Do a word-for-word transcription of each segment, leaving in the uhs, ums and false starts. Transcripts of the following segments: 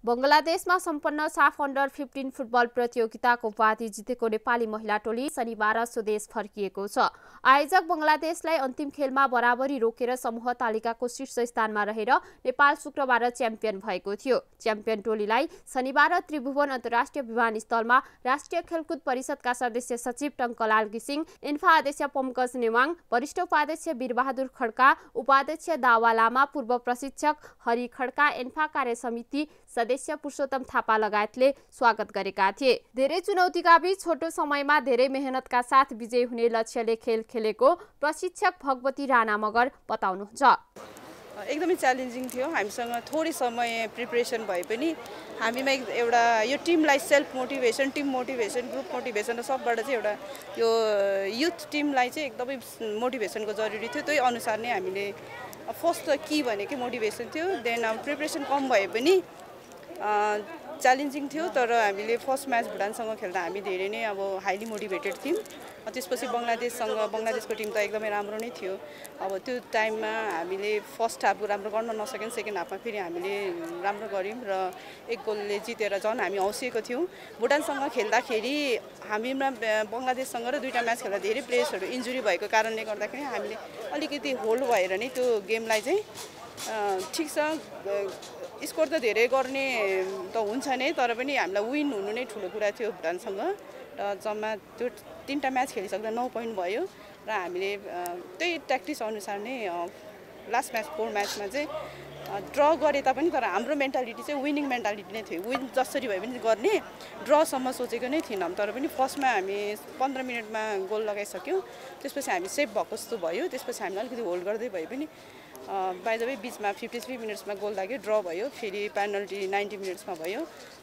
बंगलादेशमा सम्पन्न साफ under fifteen football प्रतियोगिताको उपाधि जितेको नेपाली महिला टोली शनिबार स्वदेश फर्किएको छ। आयोजक बंगलादेशलाई अन्तिम खेलमा बराबरी रोकेर समूह तालिकाको शीर्ष स्थानमा रहेर नेपाल शुक्रबार च्याम्पियन भएको थियो। च्याम्पियन टोलीलाई शनिबार त्रिभुवन अन्तर्राष्ट्रिय विमानस्थलमा राष्ट्रिय खेलकुद परिषदका सदस्य सचिव टंकलाल घिसिङ, इन्फा अध्यक्ष पंकज नेवाङ, वरिष्ठ उपाध्यक्ष वीरबहादुर खड्का, उपाध्यक्ष दावा लामा, पूर्व प्रशिक्षक हरि खड्का, इन्फा कार्य समिति सदस्य पुरुषोत्तम थापा लगायतले स्वागत गरेका थिए। धेरै चुनौतीका बीच छोटो समयमा धेरै मेहनतका साथ विजयी हुने लक्ष्यले खेल खेलेको प्रशिक्षक भगवती राणा मगर बताउनुहुन्छ। एकदमै च्यालेन्जिङ थियो। हामीसँग थोरै समय प्रिपरेसन भए पनि हामीमा एउटा यो टिमलाई self motivation, team motivation, group motivation र सबबाट चाहिँ एउटा यो युथ टिमलाई चाहिँ एकदमै मोटिभेसनको जरुरी थियो। त्यही अनुसार नै हामीले फर्स्ट त की भनेकै मोटिभेसन थियो। देन अब प्रिपरेसन कम भए पनि च्यालेन्जिङ थियो, तर हामीले फर्स्ट म्याच भुटानसँग खेल्दा हामी धेरै नै अब हाइली मोटिभेटेड थियौँ। त्यसपछि बङ्गलादेशसँग बङ्गलादेशको टिम त एकदमै राम्रो नै थियो। अब त्यो टाइममा हामीले फर्स्ट हाफ राम्रो गर्न नसक्यौँ, सेकेन्ड हाफमा फेरि हामीले राम्रो गऱ्यौँ र एक गोलले जितेर झन् हामी हौसिएको थियौँ। भुटानसँग खेल्दाखेरि हामीमा बङ्गलादेशसँग र दुईवटा म्याच खेल्दा धेरै प्लेयर्सहरू इन्जुरी भएको कारणले गर्दाखेरि हामीले अलिकति होल्ड भएर नै त्यो गेमलाई चाहिँ ठिक छ, स्कोर त धेरै गर्ने त हुन्छ नै, तर पनि हामीलाई विन हुनु नै ठुलो कुरा थियो भुटानसँग। र जम्मा त्यो तिनवटा म्याच खेलिसक्दा नौ पोइन्ट भयो र हामीले त्यही ट्याक्टिस अनुसार नै लास्ट म्याच फोर म्याचमा चाहिँ ड्र गरे तापनि, तर हाम्रो मेन्टालिटी चाहिँ विनिङ मेन्टालिटी नै थियो। विन जसरी भए पनि गर्ने, ड्रसम्म सोचेको नै थिएनौँ, तर पनि फर्स्टमा हामी पन्ध्र मिनटमा गोल लगाइसक्यौँ। त्यसपछि हामी सेभ भएको जस्तो भयो। त्यसपछि हामीले अलिकति होल्ड गर्दै भए पनि बाई द वे बिचमा फिफ्टी थ्री मिनट्समा गोल लाग्यो, ड्र भयो, फेरि पेनल्टी नाइन्टी मिनट्समा भयो।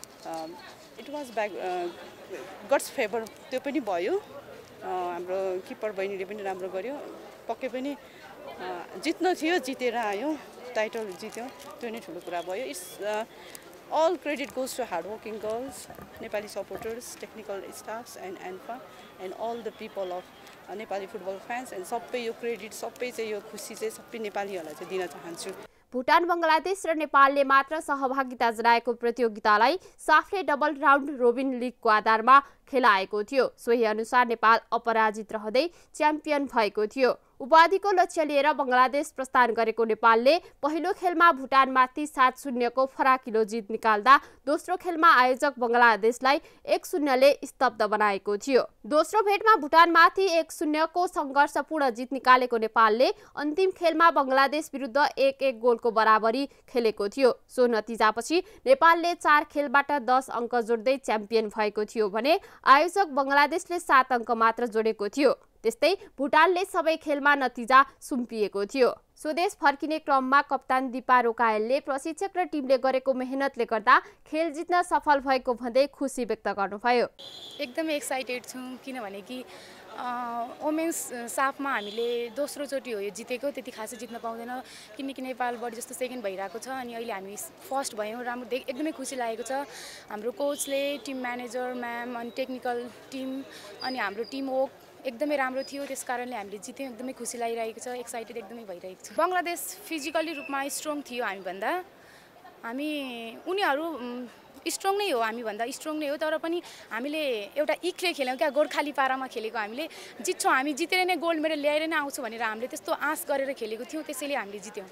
It was back guts favour त्यो पनि भयो। हाम्रो किपर बहिनीले पनि राम्रो गर्यो। पक्कै पनि जित्नु थियो, जितेर आयो, टाइटल जित्यो, त्यो नै ठुलो कुरा भयो। It's all credit goes to hardworking girls, Nepali supporters, technical staffs and ANFA and all the people of uh, Nepali football fans, and सबै यो क्रेडिट सबै चाहिँ यो खुसी चाहिँ सबै नेपालीहरूलाई चाहिँ दिन चाहन्छु। भुटान, बंगलादेश र नेपालले मात्र सहभागिता जनाएको प्रतियोगितालाई साफले डबल राउन्ड रोबिन लिगको आधारमा खेलाएको थियो। सोही अनुसार नेपाल अपराजित रहँदै च्याम्पियन भएको थियो। उपाधिको लक्ष्य लिएर बंगलादेश प्रस्थान गरेको नेपालले पहिलो खेलमा भुटानमाथि सात शून्यको फराकिलो जित निकाल्दा दोस्रो खेलमा आयोजक बंगलादेशलाई एक शून्यले स्तब्ध बनाएको थियो। दोस्रो भेटमा भुटानमाथि एक शून्यको सङ्घर्षपूर्ण जित निकालेको नेपालले अन्तिम खेलमा बंगलादेश विरुद्ध एक एक गोलको बराबरी खेलेको थियो। सो नतिजापछि नेपालले चार खेलबाट दस अङ्क जोड्दै च्याम्पियन भएको थियो भने आयोजक बंगलादेशले सात अङ्क मात्र जोडेको थियो। त्यस्तै भुटानले सबै खेलमा नतिजा सुम्पिएको थियो। स्वदेश फर्किने क्रममा कप्तान दिपा रोकायलले प्रशिक्षक र टिमले गरेको मेहनतले गर्दा खेल जित्न सफल भएको भन्दै खुसी व्यक्त गर्नुभयो। एकदमै एक्साइटेड छु, किनभने कि वुमेन्स साफमा हामीले दोस्रो चोटि हो यो जितेको, त्यति खासै जित्न पाउँदैन किनकि नेपाल बढी जस्तो सेकेन्ड भइरहेको छ, अनि अहिले हामी फर्स्ट भयौँ। राम्रो देख एकदमै खुसी लागेको छ। हाम्रो कोचले, टिम म्यानेजर म्याम, अनि टेक्निकल टिम, अनि हाम्रो टिम वर्क एकदमै राम्रो थियो। त्यस कारणले हामीले जित्यौँ। एकदमै खुसी लागिरहेको छ, एक्साइटेड एकदमै भइरहेको छ। बङ्गलादेश फिजिकली रूपमा स्ट्रङ थियो हामीभन्दा, हामी उनीहरू स्ट्रङ नै हो, हामीभन्दा स्ट्रङ नै हो, तर पनि हामीले एउटा इक्ले खेल्यौँ क्या, गोर्खाली पारामा खेलेको। हामीले जित्छौँ, हामी जितेर नै गोल्ड मेडल ल्याएर नै आउँछौँ भनेर हामीले त्यस्तो आश गरेर खेलेको थियौँ, त्यसैले हामीले जित्यौँ।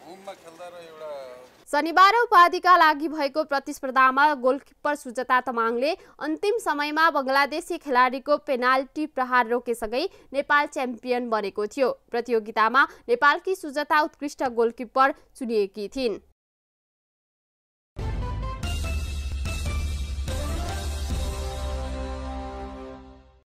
शनिबार उपाधिका लागि भएको प्रतिस्पर्धामा गोलकिपर सुजता तमाङले अन्तिम समयमा बंगलादेशी खेलाडीको पेनाल्टी प्रहार रोकेसँगै नेपाल च्याम्पियन बनेको थियो। प्रतियोगितामा नेपालकी सुजता उत्कृष्ट गोलकिपर चुनिएकी थिइन्।